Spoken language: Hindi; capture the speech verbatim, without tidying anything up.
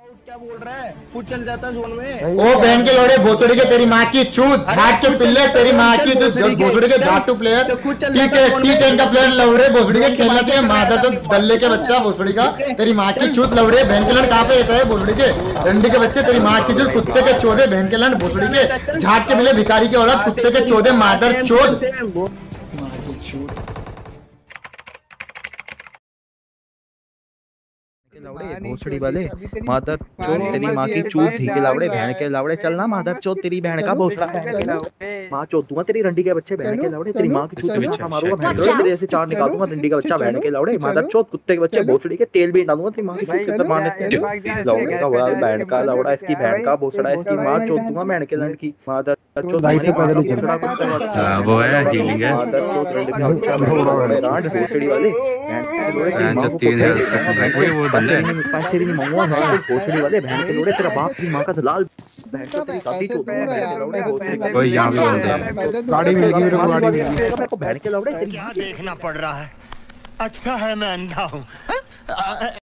क्या बोल रहा है? कुछ चल जाता जोन में। ओ बहन के लोड़े भोसड़ी के तेरी माँ की चूत झाट के पिल्ले तेरी माँ की जो भोसड़ी के झाटू प्लेयर टी टेन का प्लेयर लौड़े भोसड़ी के खेलना चाहिए मादर जो दल्ले के बच्चा भोसड़ी का तेरी माँ की चूत लौड़े बहन के लड़ कहाँ पे रहता है भोसड़ी के रंडी के बच्चे तेरी माँ की जो कुत्ते के चौदह बहन के लड़ भोसड़ी के झाट के मिले भिखारी की औलाद कुत्ते के चौदह मादर चौद लावड़े भोसड़ी वाले मादर चोद तेरी माँ की चूत थी के लावड़े बहन के लावड़े चलना मादर चोद तेरी बहन का भोसड़ा बहन के लावड़े माँ चोद दूंगा तेरी रंडी के बच्चे बहन के लावड़े तेरी माँ की चूत में मारूंगा बहन के तेरे से चार निकाल दूंगा रंडी का बच्चा बहन के लावड़े मादर चोद कुत्ते के बच्चे भोसड़ी के तेल भी डालूंगा तेरी माँ की चूत कितना मारने लावड़े का बड़ा बहन का लावड़ा इसकी बहन का भोसड़ा इसकी माँ चोद दूंगा बहन के लड़की मादर चोद भोसड़ा कुत्ता वो है हीलिंग है मादर चोद रंडी का बच्चा राड भोसड़ी वाले बहन के लोड़े तेरी माँ को तीन है वो बंदे तेरी मंगवा है भोसड़ी वाले बहन के लोड़े तेरा बाप तेरी माँ का दलाल बहन का तेरी साथी चोद दूंगा बहन के लोड़े भोसड़ी का कोई यहां पे बंदे गाड़ी मिल गई मेरे को गाड़ी मिल गई मेरे को बहन के लोड़े तेरी क्या देखना पड़ रहा है। अच्छा है मैं अंधा हूँ।